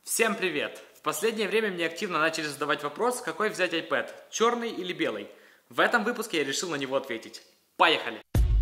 Всем привет! В последнее время мне активно начали задавать вопрос, какой взять iPad, черный или белый. В этом выпуске я решил на него ответить. Поехали!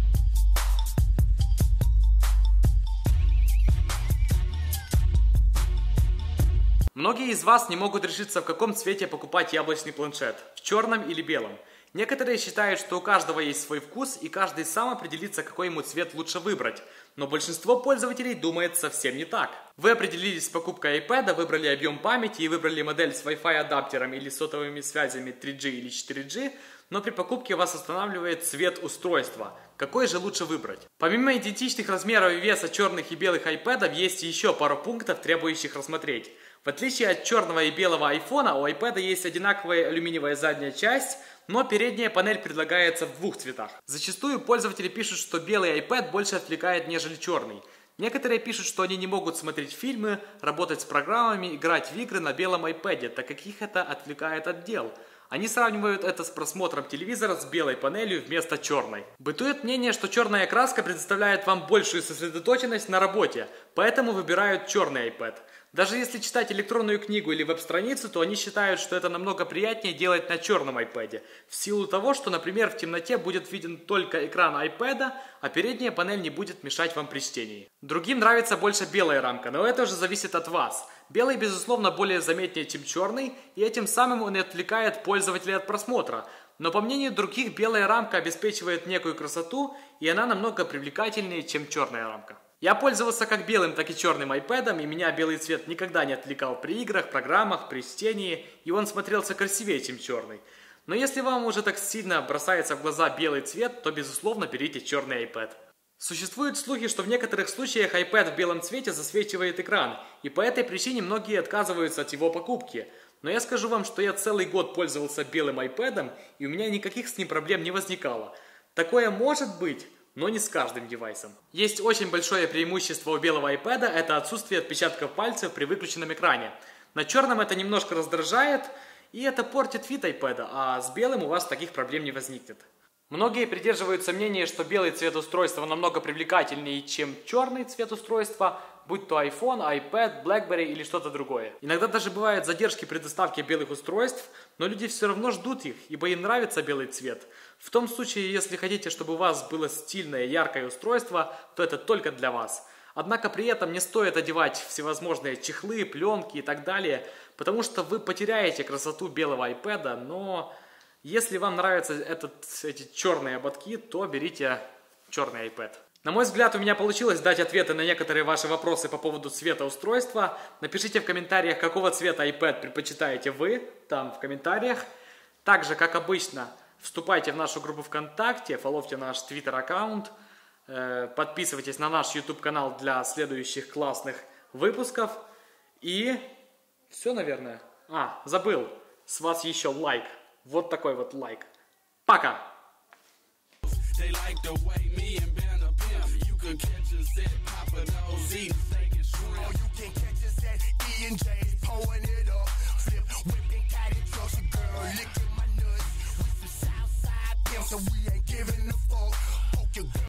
Многие из вас не могут решиться, в каком цвете покупать яблочный планшет, в черном или белом. Некоторые считают, что у каждого есть свой вкус, и каждый сам определится, какой ему цвет лучше выбрать. Но большинство пользователей думает совсем не так. Вы определились с покупкой iPad, выбрали объем памяти и выбрали модель с Wi-Fi адаптером или сотовыми связями 3G или 4G, но при покупке вас останавливает цвет устройства. Какой же лучше выбрать? Помимо идентичных размеров и веса черных и белых iPad, есть еще пару пунктов, требующих рассмотреть. В отличие от черного и белого айфона, у iPad есть одинаковая алюминиевая задняя часть, но передняя панель предлагается в двух цветах. Зачастую пользователи пишут, что белый iPad больше отвлекает, нежели черный. Некоторые пишут, что они не могут смотреть фильмы, работать с программами, играть в игры на белом iPad, так как их это отвлекает от дел. Они сравнивают это с просмотром телевизора с белой панелью вместо черной. Бытует мнение, что черная краска предоставляет вам большую сосредоточенность на работе, поэтому выбирают черный iPad. Даже если читать электронную книгу или веб-страницу, то они считают, что это намного приятнее делать на черном iPad, в силу того, что, например, в темноте будет виден только экран iPad, а передняя панель не будет мешать вам при чтении. Другим нравится больше белая рамка, но это уже зависит от вас. Белый, безусловно, более заметнее, чем черный, и этим самым он и отвлекает пользователя от просмотра. Но по мнению других, белая рамка обеспечивает некую красоту, и она намного привлекательнее, чем черная рамка. Я пользовался как белым, так и черным iPad, и меня белый цвет никогда не отвлекал при играх, программах, при чтении, и он смотрелся красивее, чем черный. Но если вам уже так сильно бросается в глаза белый цвет, то, безусловно, берите черный iPad. Существуют слухи, что в некоторых случаях iPad в белом цвете засвечивает экран, и по этой причине многие отказываются от его покупки. Но я скажу вам, что я целый год пользовался белым iPad, и у меня никаких с ним проблем не возникало. Такое может быть, но не с каждым девайсом. Есть очень большое преимущество у белого iPad, это отсутствие отпечатков пальцев при выключенном экране. На черном это немножко раздражает, и это портит вид iPad, а с белым у вас таких проблем не возникнет. Многие придерживаются мнения, что белый цвет устройства намного привлекательнее, чем черный цвет устройства, будь то iPhone, iPad, BlackBerry или что-то другое. Иногда даже бывают задержки при доставке белых устройств, но люди все равно ждут их, ибо им нравится белый цвет. В том случае, если хотите, чтобы у вас было стильное, яркое устройство, то это только для вас. Однако при этом не стоит одевать всевозможные чехлы, пленки и так далее, потому что вы потеряете красоту белого iPad, но если вам нравятся эти черные ободки, то берите черный iPad. На мой взгляд, у меня получилось дать ответы на некоторые ваши вопросы по поводу цвета устройства. Напишите в комментариях, какого цвета iPad предпочитаете вы, там в комментариях. Также, как обычно, вступайте в нашу группу ВКонтакте, фолловьте наш Твиттер-аккаунт, подписывайтесь на наш YouTube-канал для следующих классных выпусков. И все, наверное. Забыл, с вас еще лайк. Вот такой вот лайк. Пока! They like the way me and Ben are pimp. You can catch us at Papa Do's eating steak and shrimp. Or you can catch us at E&J.